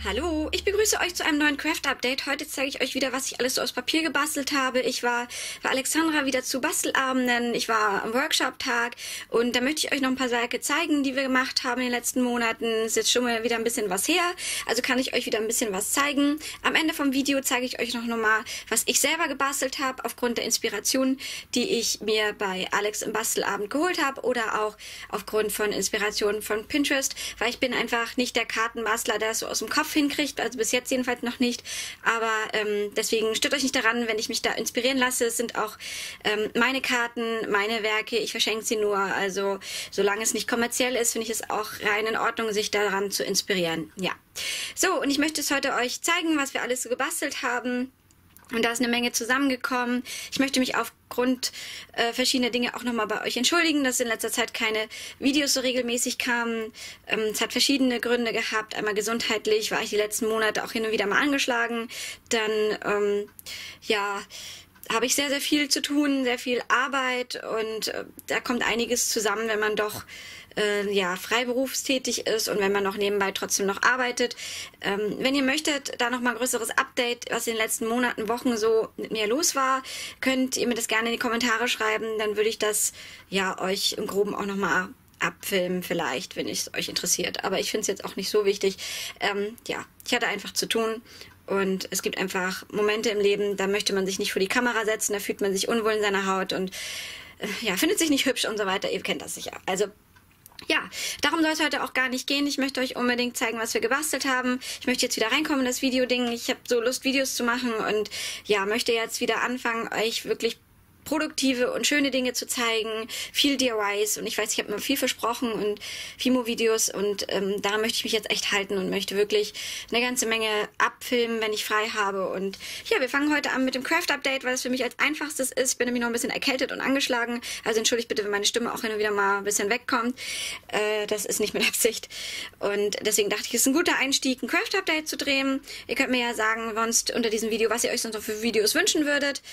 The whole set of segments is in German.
Hallo, ich begrüße euch zu einem neuen Craft-Update. Heute zeige ich euch wieder, was ich alles so aus Papier gebastelt habe. Ich war bei Alexandra wieder zu Bastelabenden, ich war am Workshop-Tag und da möchte ich euch noch ein paar Werke zeigen, die wir gemacht haben in den letzten Monaten. Ist jetzt schon mal wieder ein bisschen was her, also kann ich euch wieder ein bisschen was zeigen. Am Ende vom Video zeige ich euch noch mal, was ich selber gebastelt habe, aufgrund der Inspiration, die ich mir bei Alex im Bastelabend geholt habe oder auch aufgrund von Inspirationen von Pinterest, weil ich bin einfach nicht der Kartenbastler, der es so aus dem Kopf hinkriegt, also bis jetzt jedenfalls noch nicht, aber deswegen stört euch nicht daran, wenn ich mich da inspirieren lasse. Es sind auch meine Karten, meine Werke, ich verschenke sie nur, also solange es nicht kommerziell ist, finde ich es auch rein in Ordnung, sich daran zu inspirieren. Ja, so, und ich möchte es heute euch zeigen, was wir alles so gebastelt haben. Und da ist eine Menge zusammengekommen. Ich möchte mich aufgrund verschiedener Dinge auch nochmal bei euch entschuldigen, dass in letzter Zeit keine Videos so regelmäßig kamen. Es hat verschiedene Gründe gehabt. Einmal gesundheitlich war ich die letzten Monate auch hin und wieder mal angeschlagen. Dann, ja, habe ich sehr, sehr viel zu tun, sehr viel Arbeit und da kommt einiges zusammen, wenn man doch ja, freiberufstätig ist und wenn man noch nebenbei trotzdem noch arbeitet. Wenn ihr möchtet, da noch mal ein größeres Update, was in den letzten Monaten, Wochen so mit mir los war, könnt ihr mir das gerne in die Kommentare schreiben, dann würde ich das ja euch im Groben auch noch mal abfilmen vielleicht, wenn es euch interessiert. Aber ich finde es jetzt auch nicht so wichtig. Ja, ich hatte einfach zu tun. Und es gibt einfach Momente im Leben, da möchte man sich nicht vor die Kamera setzen, da fühlt man sich unwohl in seiner Haut und ja, findet sich nicht hübsch und so weiter. Ihr kennt das sicher. Also ja, darum soll es heute auch gar nicht gehen. Ich möchte euch unbedingt zeigen, was wir gebastelt haben. Ich möchte jetzt wieder reinkommen in das Video-Ding. Ich habe so Lust, Videos zu machen und ja, möchte jetzt wieder anfangen, euch wirklich produktive und schöne Dinge zu zeigen, viel DIYs und ich weiß, ich habe mir viel versprochen und Fimo-Videos und daran möchte ich mich jetzt echt halten und möchte wirklich eine ganze Menge abfilmen, wenn ich frei habe. Und ja, wir fangen heute an mit dem Craft-Update, weil es für mich als einfachstes ist. Ich bin nämlich noch ein bisschen erkältet und angeschlagen, also entschuldigt bitte, wenn meine Stimme auch hin und wieder mal ein bisschen wegkommt. Das ist nicht mit Absicht und deswegen dachte ich, es ist ein guter Einstieg, ein Craft-Update zu drehen. Ihr könnt mir ja sagen, sonst unter diesem Video, was ihr euch sonst noch für Videos wünschen würdet.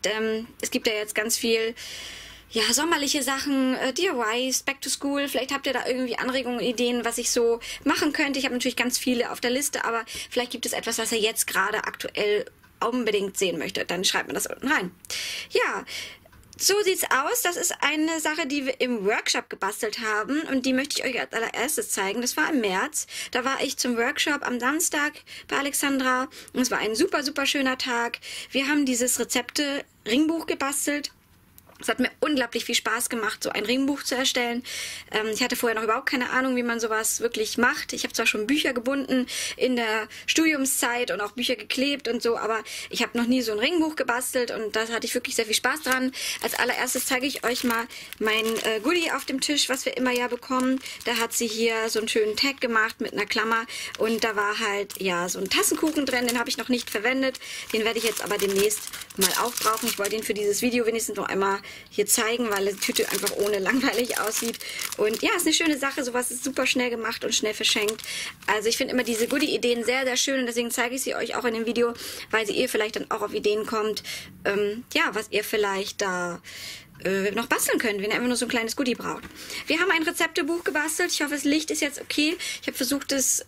Es gibt ja jetzt ganz viel, ja, sommerliche Sachen, DIYs, Back to School. Vielleicht habt ihr da irgendwie Anregungen, Ideen, was ich so machen könnte. Ich habe natürlich ganz viele auf der Liste, aber vielleicht gibt es etwas, was ihr jetzt gerade aktuell unbedingt sehen möchtet. Dann schreibt mir das unten rein. Ja, so sieht's aus. Das ist eine Sache, die wir im Workshop gebastelt haben und die möchte ich euch als allererstes zeigen. Das war im März. Da war ich zum Workshop am Samstag bei Alexandra und es war ein super, super schöner Tag. Wir haben dieses Rezepte-Ringbuch gebastelt. Es hat mir unglaublich viel Spaß gemacht, so ein Ringbuch zu erstellen. Ich hatte vorher noch überhaupt keine Ahnung, wie man sowas wirklich macht. Ich habe zwar schon Bücher gebunden in der Studiumszeit und auch Bücher geklebt und so, aber ich habe noch nie so ein Ringbuch gebastelt und da hatte ich wirklich sehr viel Spaß dran. Als allererstes zeige ich euch mal mein Goodie auf dem Tisch, was wir immer ja bekommen. Da hat sie hier so einen schönen Tag gemacht mit einer Klammer und da war halt ja so ein Tassenkuchen drin, den habe ich noch nicht verwendet. Den werde ich jetzt aber demnächst mal aufbrauchen. Ich wollte ihn für dieses Video wenigstens noch einmal hier zeigen, weil die Tüte einfach ohne langweilig aussieht. Und ja, ist eine schöne Sache. Sowas ist super schnell gemacht und schnell verschenkt. Also ich finde immer diese Goodie-Ideen sehr, sehr schön und deswegen zeige ich sie euch auch in dem Video, weil ihr vielleicht dann auch auf Ideen kommt, ja, was ihr vielleicht da noch basteln könnt, wenn ihr einfach nur so ein kleines Goodie braucht. Wir haben ein Rezeptebuch gebastelt. Ich hoffe, das Licht ist jetzt okay. Ich habe versucht, es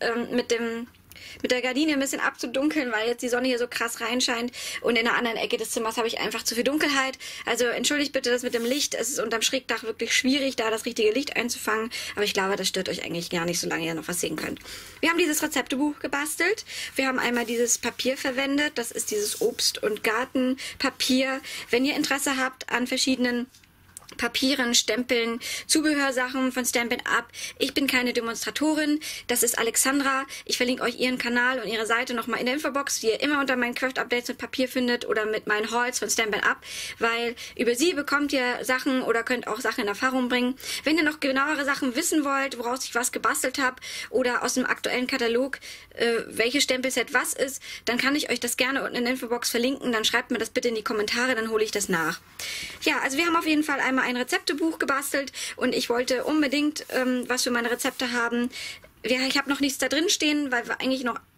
mit der Gardine ein bisschen abzudunkeln, weil jetzt die Sonne hier so krass reinscheint und in der anderen Ecke des Zimmers habe ich einfach zu viel Dunkelheit. Also entschuldigt bitte das mit dem Licht. Es ist unterm Schrägdach wirklich schwierig, da das richtige Licht einzufangen, aber ich glaube, das stört euch eigentlich gar nicht, solange ihr noch was sehen könnt. Wir haben dieses Rezeptebuch gebastelt. Wir haben einmal dieses Papier verwendet. Das ist dieses Obst- und Gartenpapier. Wenn ihr Interesse habt an verschiedenen Papieren, Stempeln, Zubehörsachen von Stampin' Up. Ich bin keine Demonstratorin, das ist Alexandra. Ich verlinke euch ihren Kanal und ihre Seite nochmal in der Infobox, die ihr immer unter meinen Craft-Updates mit Papier findet oder mit meinen Hauls von Stampin' Up, weil über sie bekommt ihr Sachen oder könnt auch Sachen in Erfahrung bringen. Wenn ihr noch genauere Sachen wissen wollt, woraus ich was gebastelt habe oder aus dem aktuellen Katalog, welches Stempelset was ist, dann kann ich euch das gerne unten in der Infobox verlinken. Dann schreibt mir das bitte in die Kommentare, dann hole ich das nach. Ja, also wir haben auf jeden Fall einmal ein Rezeptebuch gebastelt und ich wollte unbedingt was für meine Rezepte haben. Ich habe noch nichts da drin stehen, weil wir eigentlich noch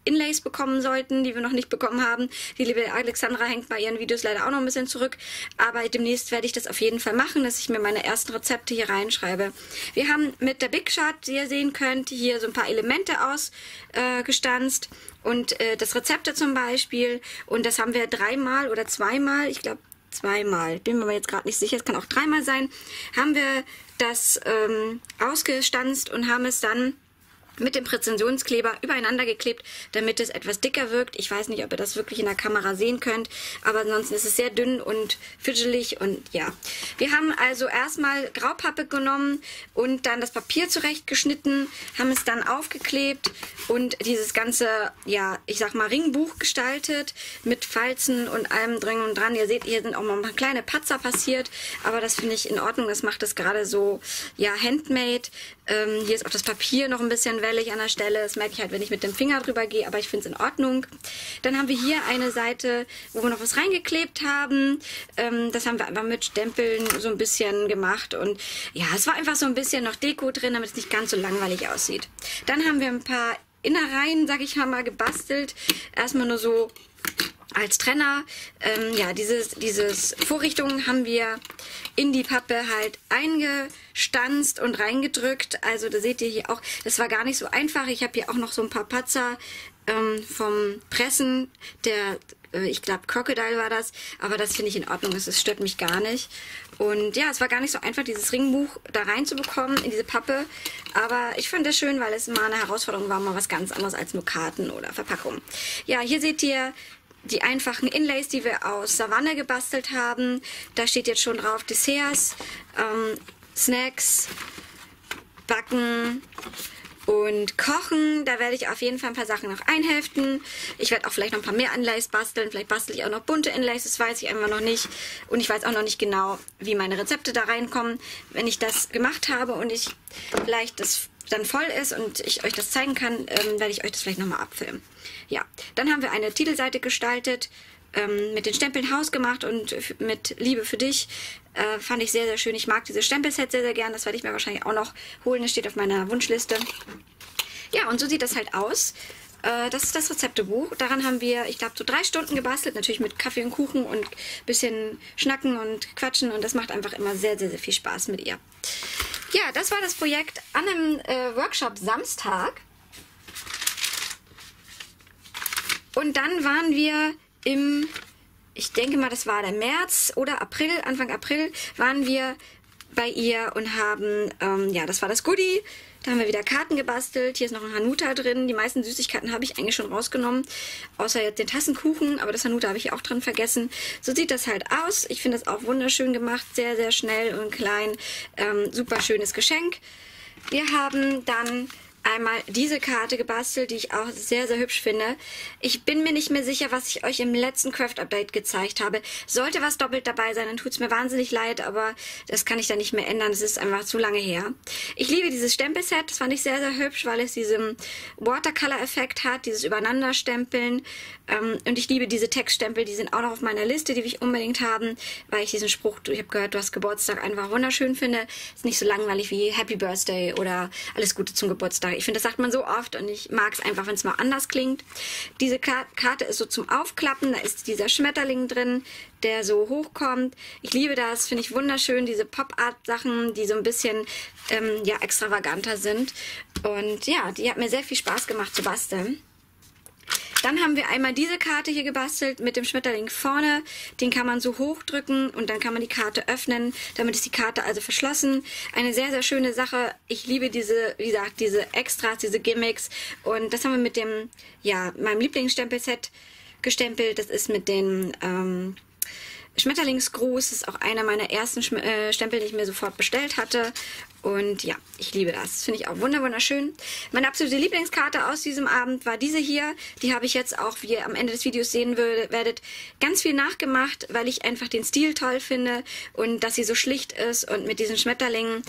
Inlays bekommen sollten, die wir noch nicht bekommen haben. Die liebe Alexandra hängt bei ihren Videos leider auch noch ein bisschen zurück, aber demnächst werde ich das auf jeden Fall machen, dass ich mir meine ersten Rezepte hier reinschreibe. Wir haben mit der Big Shot, wie ihr sehen könnt, hier so ein paar Elemente ausgestanzt und das Rezepte zum Beispiel, und das haben wir 3-mal oder 2-mal, ich glaube 2-mal, bin mir aber jetzt gerade nicht sicher, es kann auch 3-mal sein, haben wir das ausgestanzt und haben es dann mit dem Präzisionskleber übereinander geklebt, damit es etwas dicker wirkt. Ich weiß nicht, ob ihr das wirklich in der Kamera sehen könnt, aber ansonsten ist es sehr dünn und fidgelig und ja. Wir haben also erstmal Graupappe genommen und dann das Papier zurechtgeschnitten, haben es dann aufgeklebt und dieses ganze, ja, ich sag mal Ringbuch gestaltet mit Falzen und allem drin und dran. Ihr seht, hier sind auch mal ein paar kleine Patzer passiert, aber das finde ich in Ordnung. Das macht es gerade so, ja, handmade. Hier ist auch das Papier noch ein bisschen wellig an der Stelle. Das merke ich halt, wenn ich mit dem Finger drüber gehe, aber ich finde es in Ordnung. Dann haben wir hier eine Seite, wo wir noch was reingeklebt haben. Das haben wir einfach mit Stempeln so ein bisschen gemacht und ja, es war einfach so ein bisschen noch Deko drin, damit es nicht ganz so langweilig aussieht. Dann haben wir ein paar Innereien, sag ich mal, gebastelt. Erstmal nur so als Trenner. Ja, dieses Vorrichtung haben wir in die Pappe halt eingestanzt und reingedrückt. Also da seht ihr hier auch, das war gar nicht so einfach. Ich habe hier auch noch so ein paar Patzer vom Pressen, ich glaube Crocodile war das, aber das finde ich in Ordnung, das stört mich gar nicht. Und ja, es war gar nicht so einfach, dieses Ringbuch da reinzubekommen in diese Pappe, aber ich fand das schön, weil es mal eine Herausforderung war, mal was ganz anderes als nur Karten oder Verpackung. Ja, hier seht ihr die einfachen Inlays, die wir aus Savanne gebastelt haben. Da steht jetzt schon drauf Desserts, Snacks, Backen und Kochen. Da werde ich auf jeden Fall ein paar Sachen noch einheften. Ich werde auch vielleicht noch ein paar mehr Inlays basteln. Vielleicht bastel ich auch noch bunte Inlays, das weiß ich einfach noch nicht. Und ich weiß auch noch nicht genau, wie meine Rezepte da reinkommen. Wenn ich das gemacht habe und ich vielleicht das dann voll ist und ich euch das zeigen kann, werde ich euch das vielleicht nochmal abfilmen. Ja, dann haben wir eine Titelseite gestaltet, mit den Stempeln hausgemacht und mit Liebe für dich. Fand ich sehr, sehr schön. Ich mag diese Stempelset sehr, sehr gern. Das werde ich mir wahrscheinlich auch noch holen. Das steht auf meiner Wunschliste. Ja, und so sieht das halt aus. Das ist das Rezeptebuch. Daran haben wir, ich glaube, so 3 Stunden gebastelt. Natürlich mit Kaffee und Kuchen und ein bisschen schnacken und quatschen. Und das macht einfach immer sehr, sehr, sehr viel Spaß mit ihr. Ja, das war das Projekt an einem Workshop Samstag. Und dann waren wir ich denke mal, das war der März oder April, Anfang April, waren wir bei ihr und haben, ja, das war das Goodie. Da haben wir wieder Karten gebastelt. Hier ist noch ein Hanuta drin. Die meisten Süßigkeiten habe ich eigentlich schon rausgenommen. Außer jetzt den Tassenkuchen. Aber das Hanuta habe ich auch dran vergessen. So sieht das halt aus. Ich finde das auch wunderschön gemacht. Sehr, sehr schnell und klein. Super schönes Geschenk. Wir haben dann einmal diese Karte gebastelt, die ich auch sehr, sehr hübsch finde. Ich bin mir nicht mehr sicher, was ich euch im letzten Craft-Update gezeigt habe. Sollte was doppelt dabei sein, dann tut es mir wahnsinnig leid, aber das kann ich dann nicht mehr ändern. Das ist einfach zu lange her. Ich liebe dieses Stempelset. Das fand ich sehr, sehr hübsch, weil es diesen Watercolor-Effekt hat, dieses Übereinanderstempeln. Und ich liebe diese Textstempel, die sind auch noch auf meiner Liste, die will ich unbedingt haben, weil ich diesen Spruch, ich habe gehört, du hast Geburtstag, einfach wunderschön finde. Ist nicht so langweilig wie Happy Birthday oder alles Gute zum Geburtstag. Ich finde, das sagt man so oft und ich mag es einfach, wenn es mal anders klingt. Diese Karte ist so zum Aufklappen, da ist dieser Schmetterling drin, der so hochkommt. Ich liebe das, finde ich wunderschön, diese Pop-Art-Sachen, die so ein bisschen ja, extravaganter sind. Und ja, die hat mir sehr viel Spaß gemacht zu basteln. Dann haben wir einmal diese Karte hier gebastelt mit dem Schmetterling vorne. Den kann man so hochdrücken und dann kann man die Karte öffnen. Damit ist die Karte also verschlossen. Eine sehr, sehr schöne Sache. Ich liebe diese, wie gesagt, diese Extras, diese Gimmicks. Und das haben wir mit dem, ja, meinem Lieblingsstempelset gestempelt. Das ist mit den Schmetterlingsgruß. Das ist auch einer meiner ersten Stempel, die ich mir sofort bestellt hatte. Und ja, ich liebe das. Finde ich auch wunderschön. Meine absolute Lieblingskarte aus diesem Abend war diese hier. Die habe ich jetzt auch, wie ihr am Ende des Videos sehen werdet, ganz viel nachgemacht, weil ich einfach den Stil toll finde und dass sie so schlicht ist und mit diesen Schmetterlingen.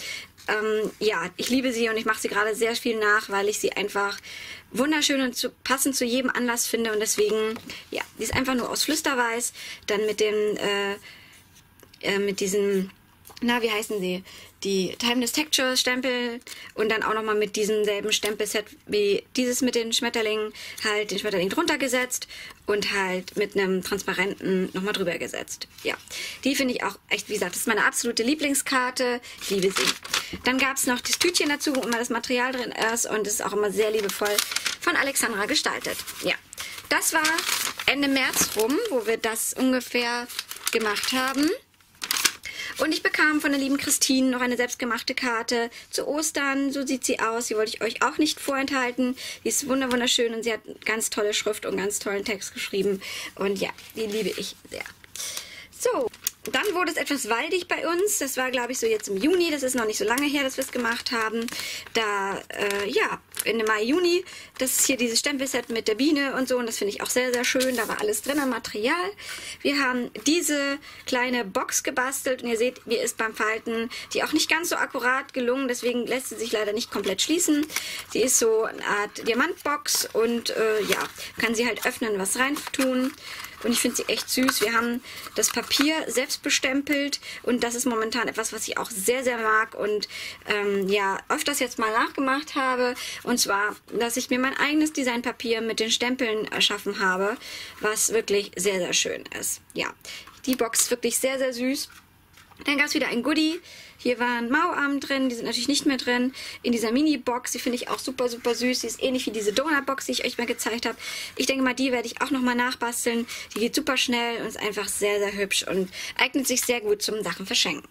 Ja, ich liebe sie und ich mache sie gerade sehr viel nach, weil ich sie einfach wunderschön und passend zu jedem Anlass finde. Und deswegen, ja, die ist einfach nur aus Flüsterweiß. Dann mit diesen na, wie heißen sie? Die Timeless Textures Stempel und dann auch nochmal mit diesem selben Stempelset wie dieses mit den Schmetterlingen, halt den Schmetterling drunter gesetzt und halt mit einem transparenten nochmal drüber gesetzt. Ja, die finde ich auch echt, wie gesagt, das ist meine absolute Lieblingskarte. Ich liebe sie. Dann gab es noch das Tütchen dazu, wo immer das Material drin ist und es ist auch immer sehr liebevoll von Alexandra gestaltet. Ja, das war Ende März rum, wo wir das ungefähr gemacht haben. Und ich bekam von der lieben Christine noch eine selbstgemachte Karte zu Ostern. So sieht sie aus. Die wollte ich euch auch nicht vorenthalten. Die ist wunderschön und sie hat ganz tolle Schrift und ganz tollen Text geschrieben. Und ja, die liebe ich sehr. So, dann wurde es etwas waldig bei uns. Das war, glaube ich, so jetzt im Juni. Das ist noch nicht so lange her, dass wir es gemacht haben. Da, ja, Ende Mai, Juni. Das ist hier dieses Stempelset mit der Biene und so. Und das finde ich auch sehr, sehr schön. Da war alles drin an Material. Wir haben diese kleine Box gebastelt. Und ihr seht, mir ist beim Falten die auch nicht ganz so akkurat gelungen. Deswegen lässt sie sich leider nicht komplett schließen. Sie ist so eine Art Diamantbox. Und ja, kann sie halt öffnen, was rein tun. Und ich finde sie echt süß. Wir haben das Papier selbst bestempelt und das ist momentan etwas, was ich auch sehr, sehr mag und ja, öfters jetzt mal nachgemacht habe. Und zwar, dass ich mir mein eigenes Designpapier mit den Stempeln erschaffen habe, was wirklich sehr, sehr schön ist. Ja, die Box ist wirklich sehr, sehr süß. Dann gab es wieder ein Goodie. Hier waren Mauarme drin, die sind natürlich nicht mehr drin. In dieser Mini-Box, die finde ich auch super, super süß. Die ist ähnlich wie diese Donut-Box, die ich euch mal gezeigt habe. Ich denke mal, die werde ich auch nochmal nachbasteln. Die geht super schnell und ist einfach sehr, sehr hübsch und eignet sich sehr gut zum Sachen verschenken.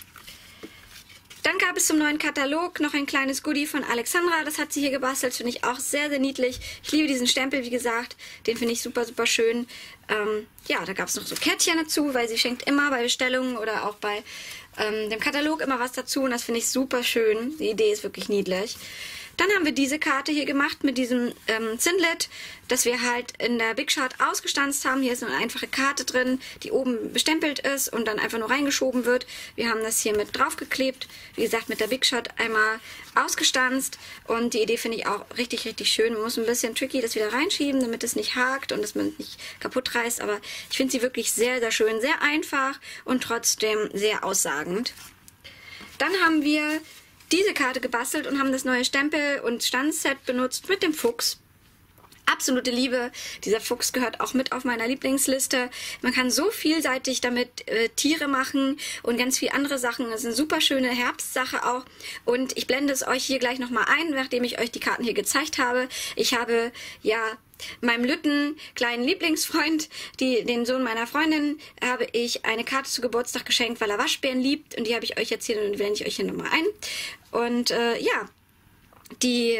Dann gab es zum neuen Katalog noch ein kleines Goodie von Alexandra. Das hat sie hier gebastelt, finde ich auch sehr, sehr niedlich. Ich liebe diesen Stempel, wie gesagt. Den finde ich super, super schön. Ja, da gab es noch so Kärtchen dazu, weil sie schenkt immer bei Bestellungen oder auch bei dem Katalog immer was dazu. Und das finde ich super schön. Die Idee ist wirklich niedlich. Dann haben wir diese Karte hier gemacht mit diesem Zinlet, das wir halt in der Big Shot ausgestanzt haben. Hier ist eine einfache Karte drin, die oben bestempelt ist und dann einfach nur reingeschoben wird. Wir haben das hier mit draufgeklebt, wie gesagt mit der Big Shot einmal ausgestanzt und die Idee finde ich auch richtig, richtig schön. Man muss ein bisschen tricky das wieder reinschieben, damit es nicht hakt und dass man es nicht kaputt reißt, aber ich finde sie wirklich sehr, sehr schön, sehr einfach und trotzdem sehr aussagend. Dann haben wir diese Karte gebastelt und haben das neue Stempel- und Stanzset benutzt mit dem Fuchs. Absolute Liebe. Dieser Fuchs gehört auch mit auf meiner Lieblingsliste. Man kann so vielseitig damit Tiere machen und ganz viele andere Sachen. Das ist eine super schöne Herbstsache auch. Und ich blende es euch hier gleich nochmal ein, nachdem ich euch die Karten hier gezeigt habe. Ich habe ja meinem Lütten kleinen Lieblingsfreund, den Sohn meiner Freundin, habe ich eine Karte zu Geburtstag geschenkt, weil er Waschbären liebt. Und die habe ich euch jetzt hier, und blende ich euch hier nochmal ein. Und ja, die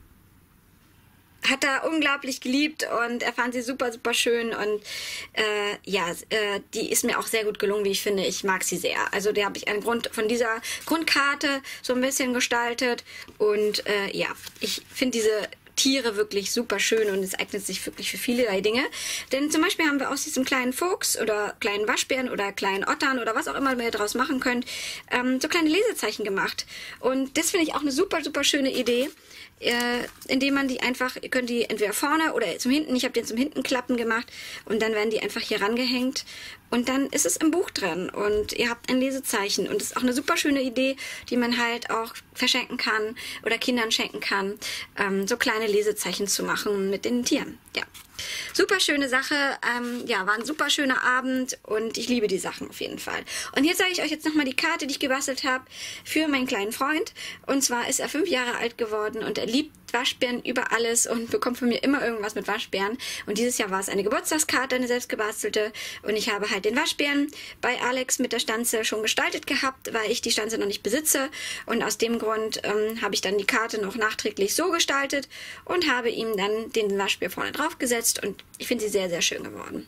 hat er unglaublich geliebt und er fand sie super, super schön und ja, die ist mir auch sehr gut gelungen, wie ich finde. Ich mag sie sehr. Also da habe ich einen Grund von dieser Grundkarte so ein bisschen gestaltet und ja, ich finde diese Tiere wirklich super schön und es eignet sich wirklich für vielerlei Dinge. Denn zum Beispiel haben wir aus diesem kleinen Fuchs oder kleinen Waschbären oder kleinen Ottern oder was auch immer ihr daraus machen könnt, so kleine Lesezeichen gemacht. Und das finde ich auch eine super, super schöne Idee, indem man die einfach, ihr könnt die entweder vorne oder zum Hinten, ich habe den zum Hinten klappen gemacht und dann werden die einfach hier rangehängt und dann ist es im Buch drin und ihr habt ein Lesezeichen und das ist auch eine super schöne Idee, die man halt auch verschenken kann oder Kindern schenken kann, so kleine Lesezeichen zu machen mit den Tieren. Ja, super schöne Sache, ja, war ein super schöner Abend und ich liebe die Sachen auf jeden Fall. Und hier zeige ich euch jetzt nochmal die Karte, die ich gebastelt habe für meinen kleinen Freund. Und zwar ist er 5 Jahre alt geworden und er liebt Waschbären über alles und bekommt von mir immer irgendwas mit Waschbären. Und dieses Jahr war es eine Geburtstagskarte, eine selbstgebastelte. Und ich habe halt den Waschbären bei Alex mit der Stanze schon gestaltet gehabt, weil ich die Stanze noch nicht besitze. Und aus dem Grund habe ich dann die Karte noch nachträglich so gestaltet und habe ihm dann den Waschbär vorne drauf gesetzt. Und ich finde sie sehr, sehr schön geworden.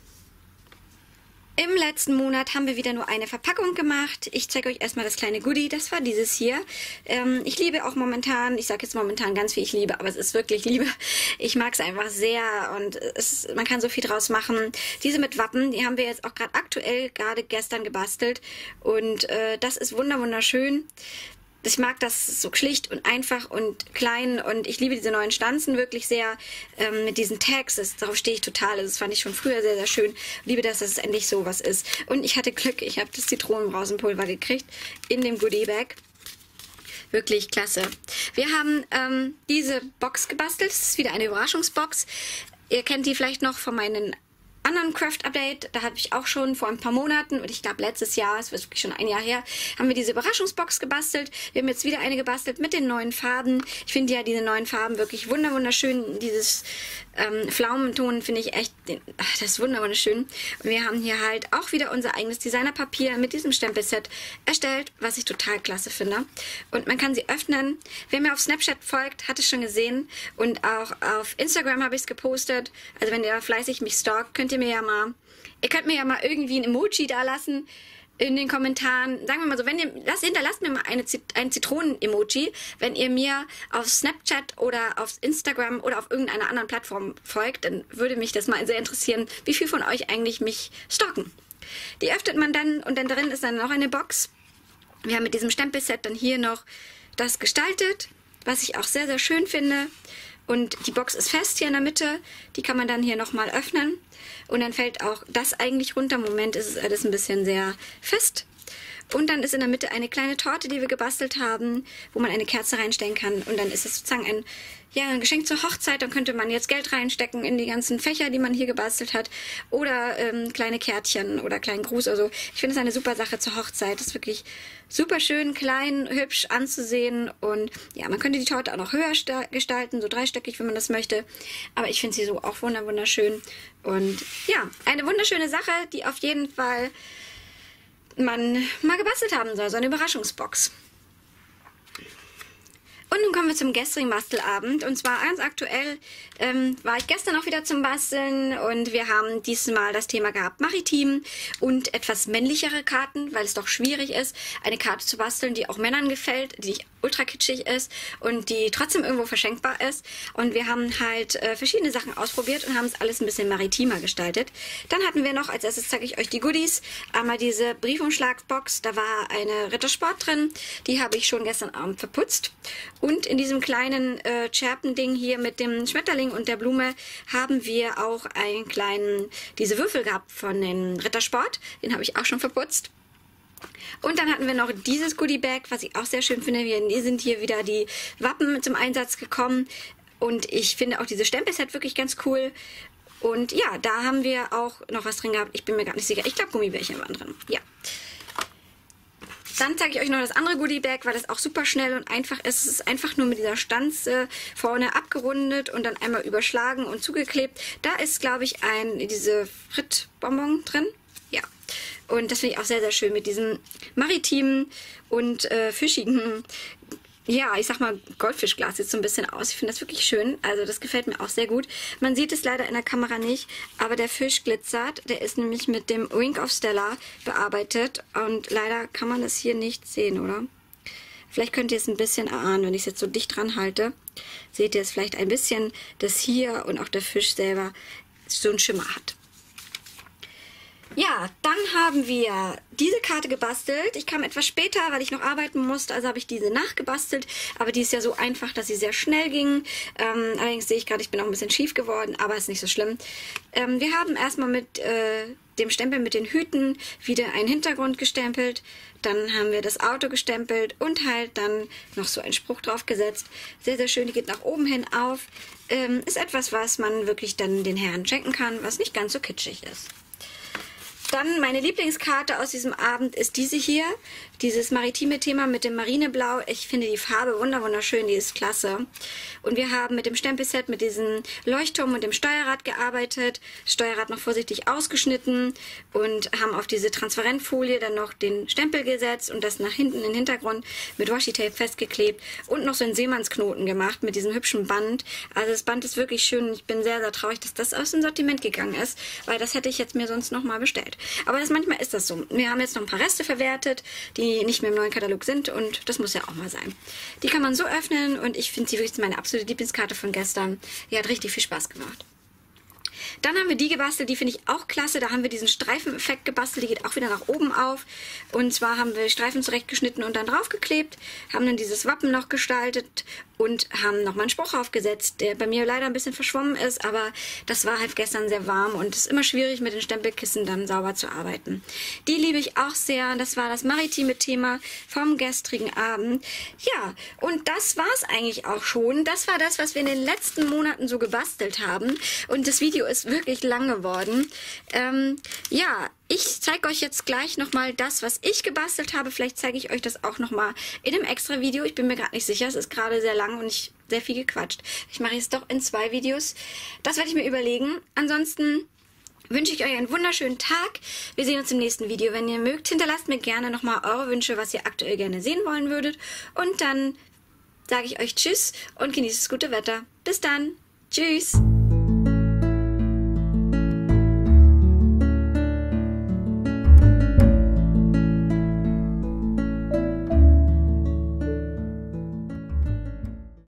Im letzten Monat haben wir wieder nur eine Verpackung gemacht. Ich zeige euch erstmal das kleine Goodie. Das war dieses hier. Ich liebe auch momentan, ich sage jetzt momentan ganz viel ich liebe, aber es ist wirklich Liebe. Ich mag es einfach sehr und man kann so viel draus machen. Diese mit Wappen, die haben wir jetzt auch gerade gestern gebastelt und das ist wunderschön. Ich mag das so schlicht und einfach und klein und ich liebe diese neuen Stanzen wirklich sehr mit diesen Tags. Darauf stehe ich total. Das fand ich schon früher sehr, sehr schön. Ich liebe, dass es endlich sowas ist. Und ich hatte Glück, ich habe das Zitronenbrausenpulver gekriegt in dem Goodie-Bag. Wirklich klasse. Wir haben diese Box gebastelt. Das ist wieder eine Überraschungsbox. Ihr kennt die vielleicht noch von meinen anderen Craft-Update. Da habe ich auch schon vor ein paar Monaten, und ich glaube letztes Jahr, es wird wirklich schon ein Jahr her, haben wir diese Überraschungsbox gebastelt. Wir haben jetzt wieder eine gebastelt mit den neuen Farben. Ich finde ja diese neuen Farben wirklich wunderschön. Dieses Pflaumenton finde ich echt, das ist wunderschön. Und wir haben hier halt auch wieder unser eigenes Designerpapier mit diesem Stempelset erstellt, was ich total klasse finde. Und man kann sie öffnen. Wer mir auf Snapchat folgt, hat es schon gesehen. Und auch auf Instagram habe ich es gepostet. Also wenn ihr fleißig mich stalkt, könnt ihr mir ja mal irgendwie ein Emoji da lassen in den Kommentaren. Sagen wir mal so, wenn ihr, hinterlasst mir mal ein Zitronen-Emoji, wenn ihr mir auf Snapchat oder auf Instagram oder auf irgendeiner anderen Plattform folgt, dann würde mich das mal sehr interessieren, wie viel von euch eigentlich mich stalken. Die öffnet man dann und dann drin ist dann noch eine Box. Wir haben mit diesem Stempelset dann hier noch das gestaltet, was ich auch sehr, sehr schön finde. Und die Box ist fest hier in der Mitte. Die kann man dann hier nochmal öffnen. Und dann fällt auch das eigentlich runter. Im Moment ist es alles ein bisschen sehr fest. Und dann ist in der Mitte eine kleine Torte, die wir gebastelt haben, wo man eine Kerze reinstellen kann. Und dann ist es sozusagen ein Geschenk zur Hochzeit. Dann könnte man jetzt Geld reinstecken in die ganzen Fächer, die man hier gebastelt hat. Oder kleine Kärtchen oder kleinen Gruß oder so. Ich finde es eine super Sache zur Hochzeit. Das ist wirklich super schön, klein, hübsch anzusehen. Und ja, man könnte die Torte auch noch höher gestalten, so dreistöckig, wenn man das möchte. Aber ich finde sie so auch wunderschön. Und ja, eine wunderschöne Sache, die auf jeden Fall man mal gebastelt haben soll. So eine Überraschungsbox. Und nun kommen wir zum gestrigen Bastelabend. Und zwar ganz aktuell war ich gestern auch wieder zum Basteln. Und wir haben diesmal das Thema gehabt Maritim und etwas männlichere Karten, weil es doch schwierig ist, eine Karte zu basteln, die auch Männern gefällt, die nicht ultra kitschig ist und die trotzdem irgendwo verschenkbar ist. Und wir haben halt verschiedene Sachen ausprobiert und haben es alles ein bisschen maritimer gestaltet. Dann hatten wir noch, als erstes zeige ich euch die Goodies, einmal diese Briefumschlagbox. Da war eine Rittersport drin. Die habe ich schon gestern Abend verputzt. Und in diesem kleinen Scherpending hier mit dem Schmetterling und der Blume haben wir auch diese Würfel gehabt von den Rittersport. Den habe ich auch schon verputzt. Und dann hatten wir noch dieses Goodie-Bag, was ich auch sehr schön finde. Hier sind hier wieder die Wappen zum Einsatz gekommen. Und ich finde auch dieses Stempelset wirklich ganz cool. Und ja, da haben wir auch noch was drin gehabt. Ich bin mir gar nicht sicher. Ich glaube, Gummibärchen waren drin. Ja. Dann zeige ich euch noch das andere Goodie-Bag, weil das auch super schnell und einfach ist. Es ist einfach nur mit dieser Stanze vorne abgerundet und dann einmal überschlagen und zugeklebt. Da ist, glaube ich, diese Frittbonbon drin. Ja. Und das finde ich auch sehr, sehr schön mit diesem maritimen und fischigen, ja, ich sag mal, Goldfischglas sieht so ein bisschen aus. Ich finde das wirklich schön. Also das gefällt mir auch sehr gut. Man sieht es leider in der Kamera nicht, aber der Fisch glitzert. Der ist nämlich mit dem Wink of Stella bearbeitet. Und leider kann man das hier nicht sehen, oder? Vielleicht könnt ihr es ein bisschen erahnen, wenn ich es jetzt so dicht dran halte. Seht ihr es vielleicht ein bisschen, dass hier und auch der Fisch selber so einen Schimmer hat. Ja, dann haben wir diese Karte gebastelt. Ich kam etwas später, weil ich noch arbeiten musste, also habe ich diese nachgebastelt. Aber die ist ja so einfach, dass sie sehr schnell ging. Allerdings sehe ich gerade, ich bin auch ein bisschen schief geworden, aber ist nicht so schlimm. Wir haben erstmal mit dem Stempel mit den Hüten wieder einen Hintergrund gestempelt. Dann haben wir das Auto gestempelt und halt dann noch so einen Spruch drauf gesetzt. Sehr, sehr schön, die geht nach oben hin auf. Ist etwas, was man wirklich dann den Herren schenken kann, was nicht ganz so kitschig ist. Dann meine Lieblingskarte aus diesem Abend ist diese hier. Dieses maritime Thema mit dem Marineblau. Ich finde die Farbe wunderschön, die ist klasse. Und wir haben mit dem Stempelset, mit diesem Leuchtturm und dem Steuerrad gearbeitet. Das Steuerrad noch vorsichtig ausgeschnitten und haben auf diese Transparentfolie dann noch den Stempel gesetzt und das nach hinten in den Hintergrund mit Washi-Tape festgeklebt und noch so einen Seemannsknoten gemacht mit diesem hübschen Band. Also das Band ist wirklich schön und ich bin sehr, sehr traurig, dass das aus dem Sortiment gegangen ist, weil das hätte ich jetzt mir sonst nochmal bestellt. Aber manchmal ist das so. Wir haben jetzt noch ein paar Reste verwertet, die nicht mehr im neuen Katalog sind und das muss ja auch mal sein. Die kann man so öffnen und ich finde sie wirklich meine absolute Lieblingskarte von gestern. Die hat richtig viel Spaß gemacht. Dann haben wir die gebastelt, die finde ich auch klasse. Da haben wir diesen Streifeneffekt gebastelt, die geht auch wieder nach oben auf. Und zwar haben wir Streifen zurechtgeschnitten und dann draufgeklebt, haben dann dieses Wappen noch gestaltet und haben nochmal einen Spruch aufgesetzt, der bei mir leider ein bisschen verschwommen ist, aber das war halt gestern sehr warm und es ist immer schwierig, mit den Stempelkissen dann sauber zu arbeiten. Die liebe ich auch sehr. Das war das maritime Thema vom gestrigen Abend. Ja, und das war es eigentlich auch schon. Das war das, was wir in den letzten Monaten so gebastelt haben. Und das Video ist wirklich lang geworden. Ja, ich zeige euch jetzt gleich nochmal das, was ich gebastelt habe. Vielleicht zeige ich euch das auch nochmal in einem extra Video. Ich bin mir gerade nicht sicher. Es ist gerade sehr lang und ich sehr viel gequatscht. Ich mache es doch in 2 Videos. Das werde ich mir überlegen. Ansonsten wünsche ich euch einen wunderschönen Tag. Wir sehen uns im nächsten Video. Wenn ihr mögt, hinterlasst mir gerne nochmal eure Wünsche, was ihr aktuell gerne sehen wollen würdet. Und dann sage ich euch Tschüss und genießt das gute Wetter. Bis dann. Tschüss.